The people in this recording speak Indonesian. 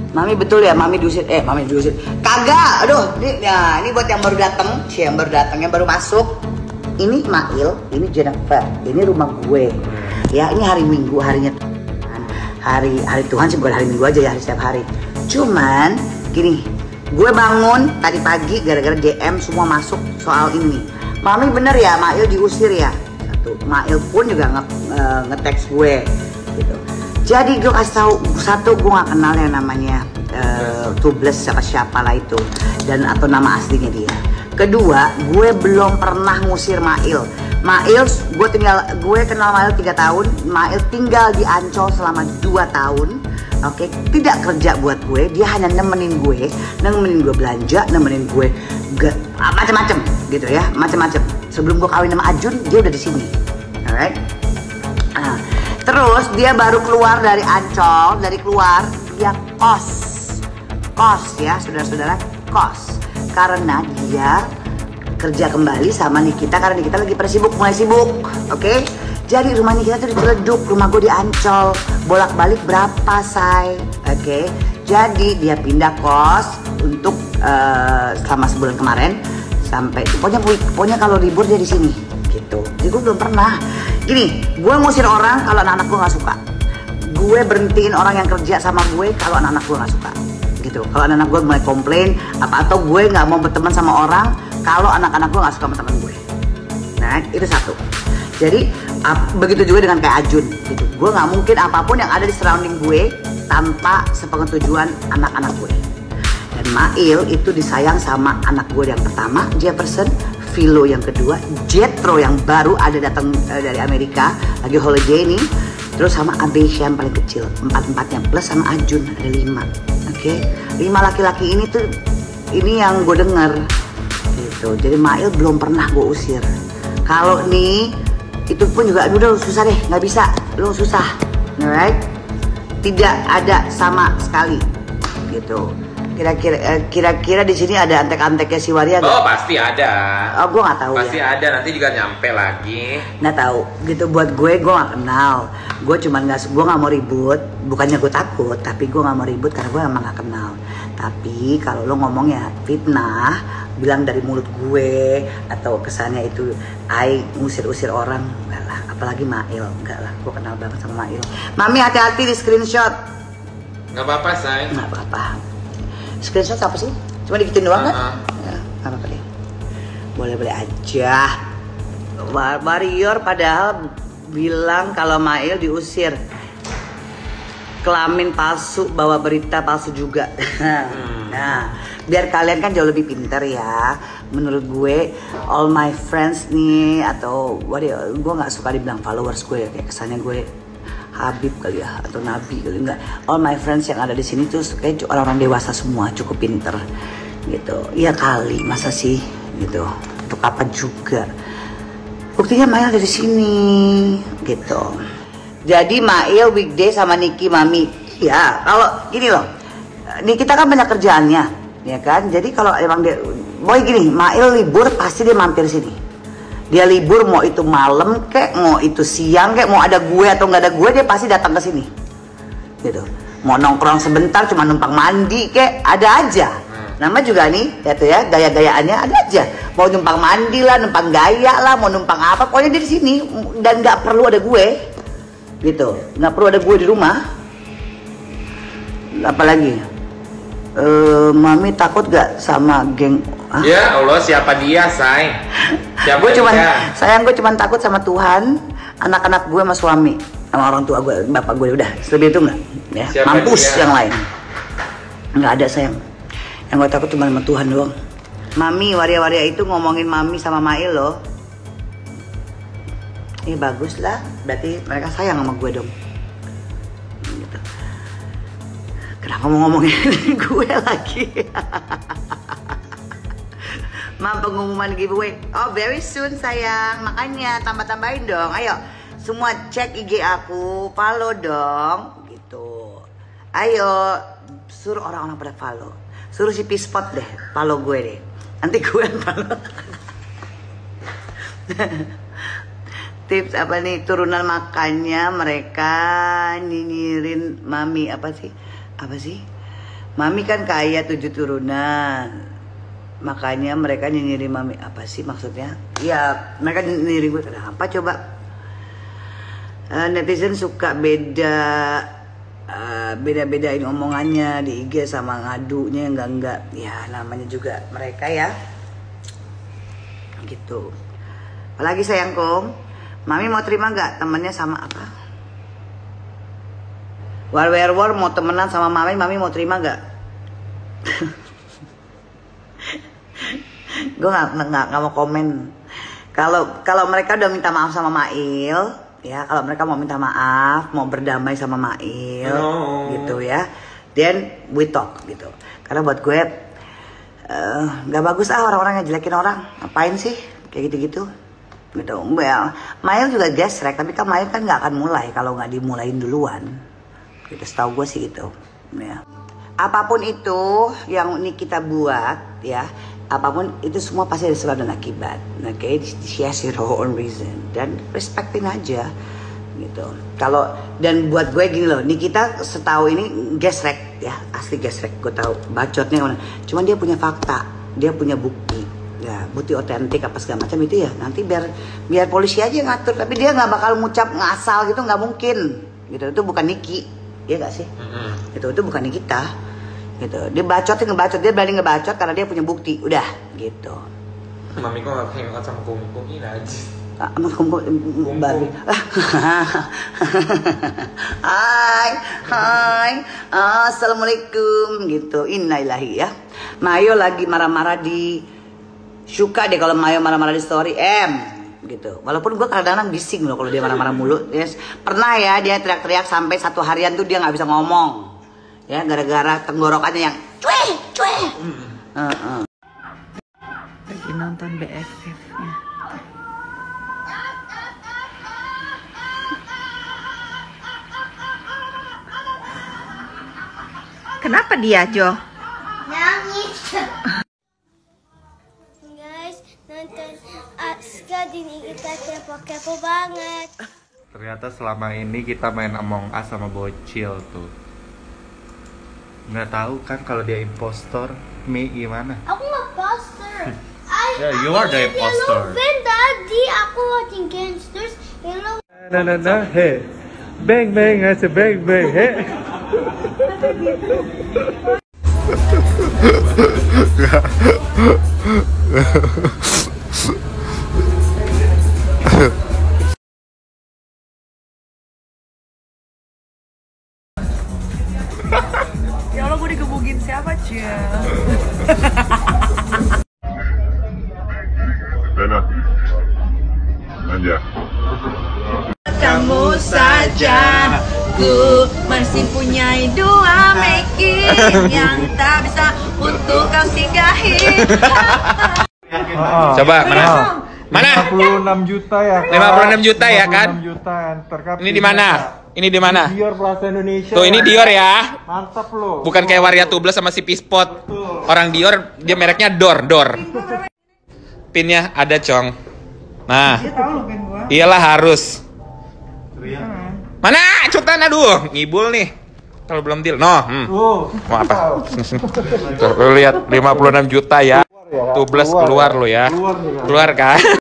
Mami betul ya, mami diusir. Mami diusir. Kagak. Aduh, ini buat yang baru datang, yang baru masuk. Ini Mail, ini Jennifer. Ini rumah gue. Ya, ini hari Minggu, harinya Tuhan. Hari Tuhan sih, bukan hari Minggu aja ya, hari setiap hari. Cuman gini, gue bangun tadi pagi gara-gara DM semua masuk soal ini. Mami bener ya, Mail diusir ya. Mail pun juga nge-text gue gitu. Jadi gue kasih tahu satu, gue gak kenal yang namanya Tubeless siapa lah itu, dan atau nama aslinya dia. Kedua, gue belum pernah ngusir Mail. Gue kenal Mail 3 tahun. Mail tinggal di Ancol selama 2 tahun. Oke, tidak kerja buat gue, dia hanya nemenin gue belanja, nemenin gue macam-macam gitu ya, macam-macam. Sebelum gue kawin sama Ajun, dia udah di sini, alright. Terus dia baru keluar dari Ancol, dia kos ya, saudara-saudara, kos. Karena dia kerja kembali sama Nikita, karena Nikita lagi mulai sibuk, oke? Jadi rumah Nikita tuh di Ciledug, rumah gue di Ancol, bolak-balik berapa, say? Oke? Jadi dia pindah kos untuk selama sebulan kemarin. Sampai pokoknya kalau libur dia di sini gitu. Jadi gue belum pernah gini, gue ngusir orang kalau anak-anak gue nggak suka. Gue berhentiin orang yang kerja sama gue kalau anak-anak gue nggak suka gitu. Kalau anak-anak gue mulai komplain atau gue nggak mau berteman sama orang kalau anak-anak gue nggak suka sama teman gue. Nah, itu satu. Jadi begitu juga dengan kayak Ajun gitu. Gue nggak mungkin apapun yang ada di surrounding gue tanpa sepengetujuan anak-anak gue. Dan Mail itu disayang sama anak gue yang pertama, Jefferson, Philo yang kedua, Jetro yang baru ada datang dari Amerika, lagi holiday nih, terus sama Abesha yang paling kecil, 4-4-nya plus sama Ajun ada 5, oke? 5 laki-laki ini yang gue denger gitu. Jadi Mail belum pernah gue usir. Kalau nih itu pun juga udah susah deh, nggak bisa, lu susah, alright? Tidak ada sama sekali gitu. Kira-kira di sini ada antek-anteknya si Waria gak? Oh, pasti ada. Oh, gue nggak tahu. Pasti ya. Ada, nanti juga nyampe lagi. Nggak tahu. Gitu buat gue nggak kenal. Gue nggak mau ribut. Bukannya gue takut, tapi gue nggak mau ribut karena gue emang nggak kenal. Tapi kalau lo ngomongnya fitnah, bilang dari mulut gue atau kesannya itu ngusir-usir orang, enggak lah. Apalagi Mail, enggak lah. Gue kenal banget sama Mail. Mami hati-hati di screenshot. Nggak apa-apa, say. Nggak apa-apa. Screenshot apa sih? Cuma dikitin doang kan? Ya, apa deh. Boleh-boleh aja. Warrior padahal bilang kalau Mail diusir. Kelamin palsu, bawa berita palsu juga. Nah, biar kalian kan jauh lebih pintar ya. Menurut gue, all my friends nih atau gue nggak suka dibilang followers gue ya, kayak kesannya gue Habib kali ya atau Nabi kali, enggak. All my friends yang ada di sini tuh kayak orang-orang dewasa semua, cukup pinter gitu. Iya kali, masa sih gitu. Untuk apa juga? Buktinya Mail dari sini gitu. Jadi Mail weekday sama Niki Mami. Ya, kalau gini loh. Nih kita kan banyak kerjaannya, ya kan? Jadi kalau emang dia boy gini, Mail libur pasti dia mampir sini. Dia libur mau itu malam kek, mau itu siang kek, mau ada gue atau nggak ada gue, dia pasti datang ke sini. Gitu. Mau nongkrong sebentar cuma numpang mandi kek, ada aja. Nama juga nih, ya tuh ya, gaya-gayaannya ada aja. Mau numpang mandi lah, numpang gaya lah, mau numpang apa, pokoknya dia di sini dan nggak perlu ada gue. Gitu. Nggak perlu ada gue di rumah. Apalagi Mami takut gak sama geng? Ya Allah, siapa dia, say? Gue cuman takut sama Tuhan, anak-anak gue sama suami, sama orang tua gue, bapak gue, udah. Selebih itu nggak, ya. Siapa mampus dia? Yang lain nggak ada, sayang. Yang gue takut cuma sama Tuhan doang. Mami, waria-waria itu ngomongin Mami sama Mail loh. Ini bagus lah, berarti mereka sayang sama gue dong. Gitu. Kenapa mau ngomongin gue lagi? Mam, pengumuman giveaway. Oh, very soon sayang. Makanya tambah-tambahin dong. Ayo, semua cek IG aku, follow dong. Gitu. Ayo, suruh orang-orang pada follow. Suruh si P-Spot deh, follow gue deh. Nanti gue yang follow. Tips apa nih, turunan makannya mereka nyinyirin Mami, apa sih? Mami kan kaya 7 turunan. Makanya mereka nyinyirin Mami. Apa sih maksudnya? Ya mereka nyinyirin gue. Kenapa coba? Netizen suka beda-bedain omongannya di IG sama ngadunya enggak. Ya namanya juga mereka ya. Gitu. Apalagi sayangku, Mami mau terima nggak temennya sama apa? War mau temenan sama Mami mau terima nggak? Gue nggak mau komen. Kalau mereka udah minta maaf sama Mail, ya kalau mereka mau minta maaf, mau berdamai sama Mail, gitu ya, then we talk gitu. Karena buat gue nggak bagus orang-orang yang jelekin orang, ngapain sih kayak gitu-gitu. Gitu. Well, Mail juga gesrek, tapi kan Mail kan nggak akan mulai kalau nggak dimulain duluan. Gitu, setahu gue sih gitu. Ya. Apapun itu yang ini kita buat, ya. Apapun itu semua pasti ada sebab dan akibat. Oke, she has her own reason dan respektin aja gitu. Kalau dan buat gue gini loh, Nikita setahu ini gesrek ya, asli gesrek. Gue tahu bacotnya mana. Cuman dia punya fakta, dia punya bukti, ya bukti otentik apa segala macam itu ya. Nanti biar polisi aja ngatur. Tapi dia nggak bakal ngucap ngasal gitu, nggak mungkin. Gitu itu bukan Niki, ya nggak sih? Itu bukan Nikita. Gitu. Dia ngebacot, dia berani ngebacot karena dia punya bukti, udah gitu. Mami kok gak pengen sama kumkum ini aja. Sama kumkum babi. Hai, assalamualaikum gitu. Innalillahi ya. Mayo lagi marah-marah di suka deh kalau Mayo marah-marah di story gitu. Walaupun gue kadang-kadang bising loh kalau dia marah-marah mulu. Yes. Pernah ya dia teriak-teriak sampai 1 harian tuh dia nggak bisa ngomong. Ya gara-gara tenggorokannya yang cueh. Lagi nonton BFF-nya. Kenapa dia, Jo? Nangis. Guys, nonton Aska ini kita kepo-kepo banget. Ternyata selama ini kita main Among Us sama bocil tuh. Nggak tahu kan kalau dia impostor. Mi gimana? Aku nggak poster. Yeah, you are the impostor. Yellow tadi aku watching gangsters. Yellow. Nah, hey. Bang, aja bang, hey. Ya Allah, gue digebukin siapa, Cia? Bena, Anja. Kamu saja, ku masih punya 2 making yang tak bisa untuk kau singgahi. Coba mana? 56 juta ya. 56 juta ya kan? 56 juta Ini di mana? Ini di mana? Dior Plaza Indonesia. Tuh ini Dior ya. Mantap loh. Bukan kayak Waria Tubles sama si Pispot. Orang Dior dia mereknya Dor. Pinnya ada, Cong. Nah. Iyalah harus. Mana? Cutan aduh, ngibul nih. Kalau belum deal. Mau apa? Tuh, lu lihat 56 juta ya. Tubles keluar lo ya. Keluar kan?